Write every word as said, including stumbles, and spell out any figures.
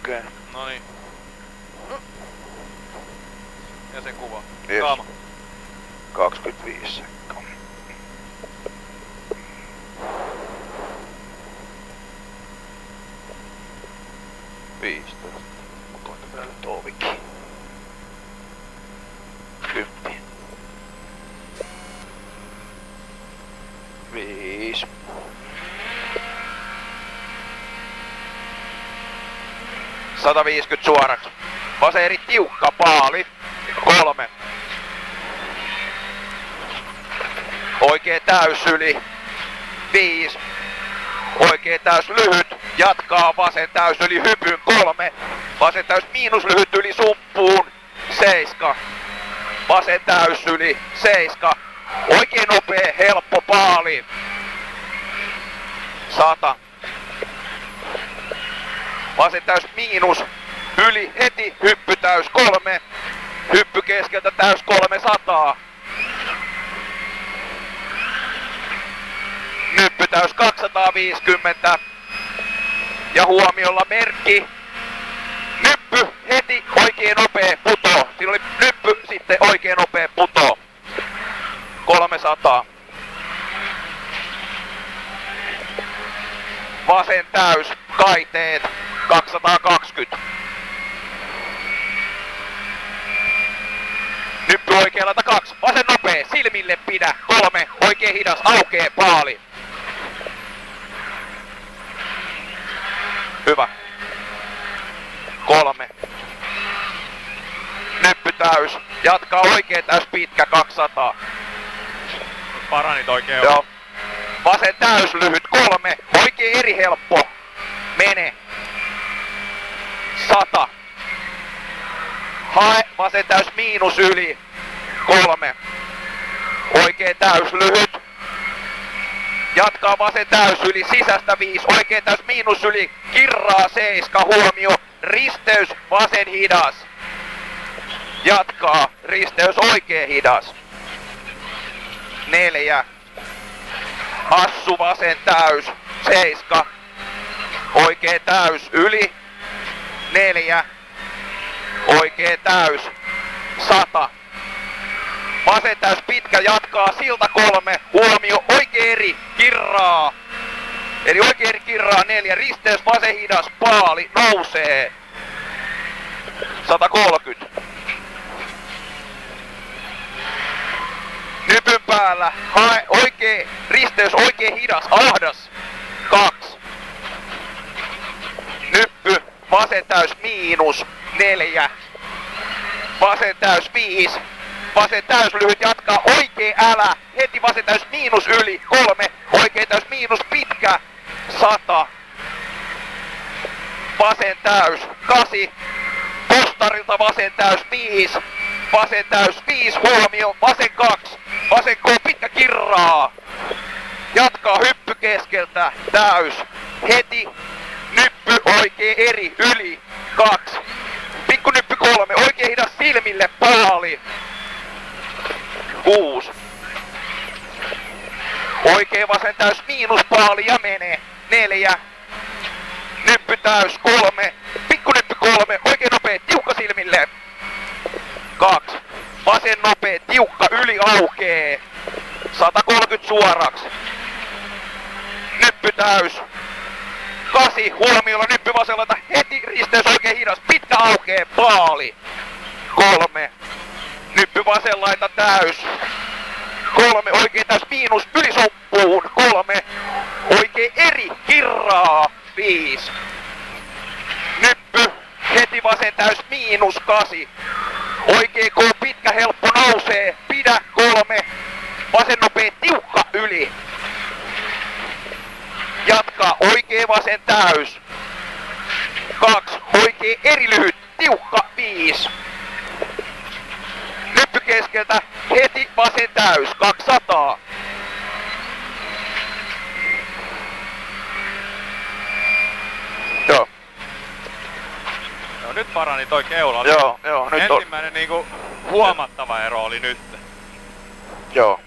Okei. Okay. Noniin. Ja se kuva. Yes. Kaama. kaksikymmentäviisi sekkaa. viisitoista. Koita päälle Tovikki. Kymppi. Viis. sata viisikymmentä suoraksi. Vaseri tiukka paali. Kolme. Oikee täys yli. Viis. Oikee täys lyhyt. Jatkaa vasen täys yli hypyn. Kolme. Vasen täys miinus lyhyt yli sumppuun. Seiska. Vasen täys yli. Seiska. Oikein nopea helppo paali. Sata. Vasen täys miinus. Yli heti. Hyppy täys kolme. Hyppy keskeltä täys kolme sataa. Nyppy täys kaksisataaviisikymmentä. Ja huomiolla merkki. Nyppy heti oikein nopea puto. Siinä oli nyppy sitten oikein nopea puto. kolmesataa. Vasen täys. Kaiteet. kaksisataakaksikymmentä. Nyppy oikealta kaksi. Vasen nopea. Silmille pidä. Kolme. Oikein hidas. Aukee paali. Hyvä. Kolme. Nyppy täys. Jatkaa oikein täys pitkä kaksisataa. Paranit oikein. Joo. Vasen täys lyhyt. Kolme. Oikein eri helppo. Mene. Sata. Hae. Vasen täys miinus yli. Kolme. Oikein täys lyhyt. Jatkaa vasen täys yli, sisästä viisi, oikein täys miinus yli, kirraa seiska, huomio, risteys, vasen hidas. Jatkaa, risteys oikein hidas. Neljä. Assu vasen täys, seiska, oikein täys yli. Neljä. Oikein täys, sata. Vasen täys pitkä, jatkaa, silta kolme, huomio, oikein eri, kirraa. Eli oikein eri kirraa, neljä, risteys, vasen hidas, paali, nousee. sata kolmekymmentä. Nypyn päällä, hae, oikein, risteys, oikein hidas, ahdas. Kaksi. Nyppy, vasen täys, miinus, neljä. Vasen täys, viisi. Vasen täys lyhyt, jatkaa oikein älä, heti vasen täys miinus yli, kolme, oikein täys miinus pitkä, sata. Vasen täys, kasi, postarilta vasen täys viisi, vasen täys viisi, huomio, vasen kaksi, vasen kolme, pitkä kirraa. Jatkaa hyppy keskeltä, täys, heti, nyppy oikein eri, yli, kaksi. Pikku nyppy kolme, oikein hidas silmille, paali. Kuusi. Oikein vasen täys miinuspaali ja menee. Neljä. Nyppy täys kolme. Pikku nyppy kolme. Oikein nopea tiukka silmille. Kaksi. Vasen nopea tiukka yli aukee. sata kolmekymmentä suoraksi. Nyppy täys. Kasi. Huomiolla nyppy vasellalta. Heti risteys oikein hidas. Pitkä aukee. Paali. Kolme. Nyppy vasen laita täys. Kolme, oikein täys miinus yli soppuun. Kolme, oikein eri, kirraa. Viis. Nyppy, heti vasen täys miinus kasi. Oikein koo pitkä helppo nousee. Pidä, kolme. Vasen nopea tiukka yli. Jatka, oikein vasen täys. Kaksi, oikein eri lyhyt, tiukka, viis. Nyppy keskeltä, heti vasen täys, kaksisataa. Joo. No nyt parani toi keula. Joo, joo, nyt on. Ensimmäinen niinku huomattava ero oli nyt. Joo.